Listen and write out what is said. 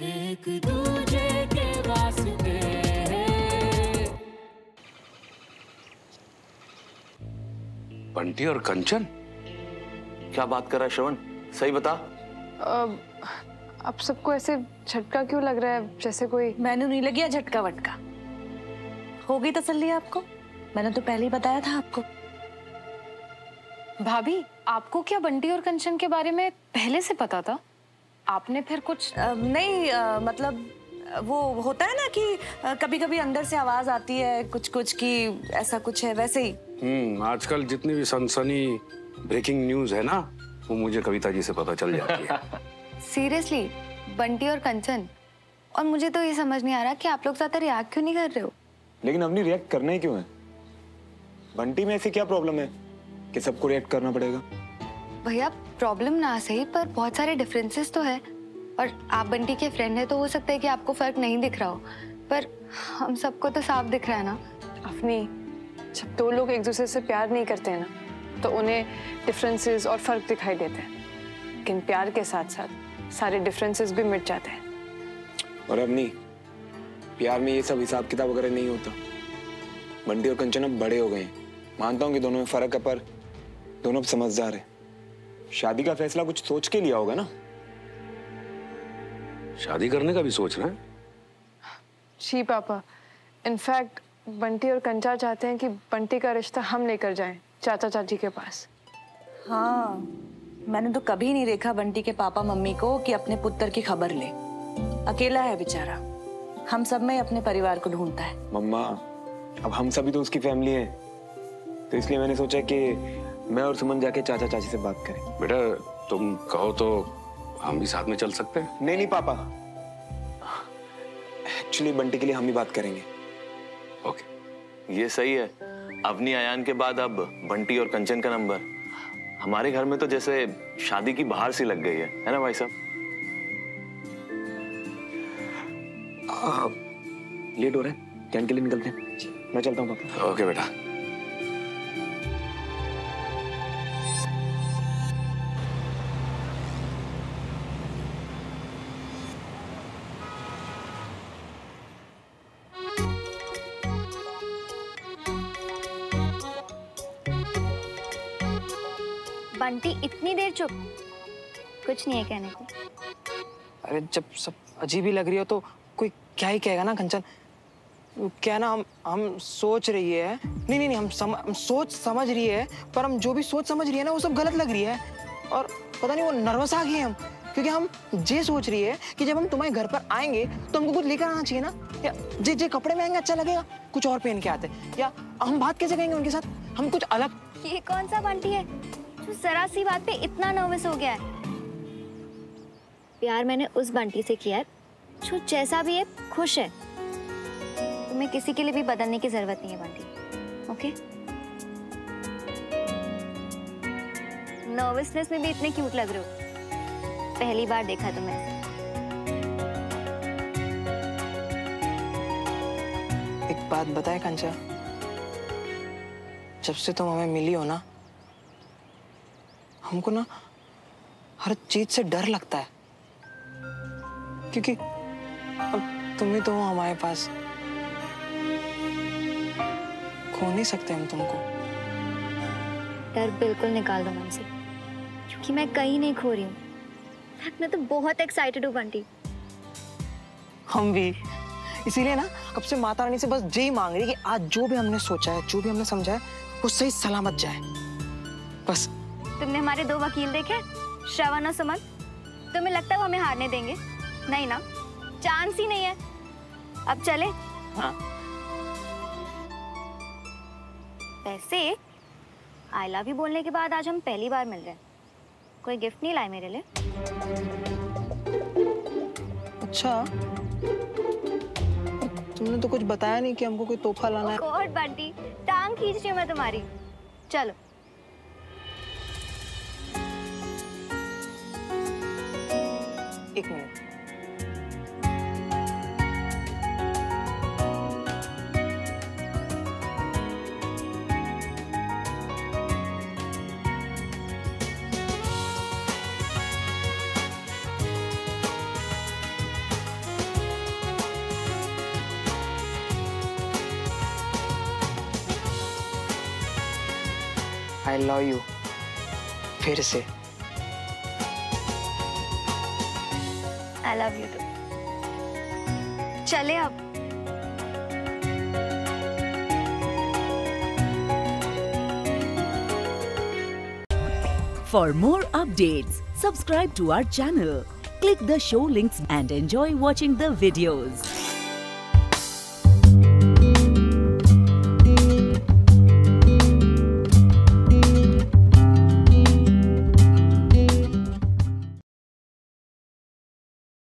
एक दूजे के वास्ते। बंटी और कंचन? क्या बात कर रहा है श्रवण, सही बता। अब सबको ऐसे झटका क्यों लग रहा है, जैसे कोई। मैंने नहीं लगी झटका वटका। हो गई तसल्ली आपको? मैंने तो पहले ही बताया था आपको। भाभी, आपको क्या बंटी और कंचन के बारे में पहले से पता था? आपने फिर कुछ नहीं मतलब वो होता है ना कि कभी कभी अंदर से आवाज आती है कुछ कुछ की ऐसा कुछ है, वैसे ही। आजकल जितनी भी सनसनी ब्रेकिंग न्यूज है ना, वो मुझे कविता जी से पता चल जाती है। सीरियसली, बंटी और कंचन। और मुझे तो ये समझ नहीं आ रहा कि आप लोग ज्यादा रिएक्ट क्यों नहीं कर रहे हो। लेकिन हमने रिएक्ट करना ही क्यों है? बंटी में ऐसी क्या प्रॉब्लम है कि सबको रिएक्ट करना पड़ेगा? भैया, प्रॉब्लम ना सही पर बहुत सारे डिफरेंसेस तो है। और आप बंटी के फ्रेंड है तो हो सकता है कि आपको फर्क नहीं दिख रहा हो, पर हम सबको तो साफ दिख रहा है ना। अपनी जब दो लोग एक दूसरे से प्यार नहीं करते हैं ना, तो उन्हें डिफरेंसेस और फर्क दिखाई देते हैं, लेकिन प्यार के साथ साथ सारे डिफरेंसेस भी मिट जाते हैं। और अपनी प्यार में ये सब हिसाब किताब वगैरह नहीं होता। बंटी और कंचन अब बड़े हो गए हैं, मानता हूँ कि दोनों में फर्क है, पर दोनों अब समझदार है। शादी का फैसला कुछ सोच के लिया होगा ना? शादी करने का भी सोच रहे हैं? जी पापा, इनफैक्ट बंटी और कंचा चाहते हैं कि बंटी का रिश्ता हम लेकर जाएं चाचा चाची के पास। हाँ, मैंने तो कभी नहीं देखा बंटी के पापा मम्मी को कि अपने पुत्र की खबर ले। अकेला है बेचारा, हम सब में अपने परिवार को ढूंढता है। मम्मा, अब हम सभी तो उसकी फैमिली है, तो इसलिए मैंने सोचा कि मैं और सुमन जाके चाचा चाची से बात करें। बेटा, तुम कहो तो हम भी साथ में चल सकते हैं। नहीं पापा, एक्चुअली बंटी के लिए हम ही बात करेंगे। ओके, ये सही है। अवनी आयान के बाद अब बंटी और कंचन का नंबर। हमारे घर में तो जैसे शादी की बहार सी लग गई है ना भाई साहब? लेट हो रहा है, कैंट के लिए निकलते हैं। मैं चलता हूँ पापा। ओके बेटा। बंटी इतनी देर चुप? कुछ नहीं है कहने को। अरे जब सब अजीब ही लग रही हो तो कोई क्या ही कहेगा ना कंचन। क्या ना, हम सोच रही है, नहीं हम सोच समझ रही है, पर हम जो भी सोच समझ रही है ना वो सब गलत लग रही है। और पता नहीं वो नर्वस आ गई हम, क्योंकि हम ये सोच रही है कि जब हम तुम्हारे घर पर आएंगे तो हमको कुछ लेकर आना चाहिए ना, या जे कपड़े में आएंगे अच्छा लगेगा, कुछ और पहन के आते, या हम बात कैसे करेंगे उनके साथ, हम कुछ अलग। ये कौन सा बंटी है जो जरा सी बात पे इतना नर्वस हो गया है? प्यार मैंने उस बंटी से किया है जो जैसा भी है खुश है। तुम्हें किसी के लिए भी बदलने की जरूरत नहीं है बंटी, ओके? नर्वसनेस में भी इतने क्यूट लग रहे हो, पहली बार देखा तुम्हें। एक बात बताए कंचा, जब से तुम हमें मिली हो ना, हमको ना हर चीज से डर लगता है, क्योंकि अब तुम ही तो हो हमारे पास, खो नहीं सकते हम तुमको। डर बिल्कुल निकाल दो मन से, क्योंकि मैं कहीं नहीं खो रही हूँ। मैं तो बहुत एक्साइटेड हूँ बंटी। हम भी इसीलिए ना कब से माता रानी से बस यही मांग रही कि आज जो भी हमने सोचा है, जो भी हमने समझा है, वो सही सलामत जाए बस। तुमने हमारे दो वकील देखे, श्रवण और सुमन? तुम्हें लगता है वो हमें हारने देंगे? नहीं ना, चांस ही नहीं है। अब चले? हाँ। वैसे आई लव यू बोलने के बाद आज हम पहली बार मिल रहे हैं। कोई गिफ्ट नहीं लाए मेरे लिए? अच्छा, तुमने तो कुछ बताया नहीं कि हमको कोई तोहफा लाना है। गॉड बंटी, टांग खींच रही हूँ मैं तुम्हारी। चलो। एक मिनट। आई लव यू फिर से। I love you too. चले अब। For more updates, subscribe to our channel, click the show links and enjoy watching the videos.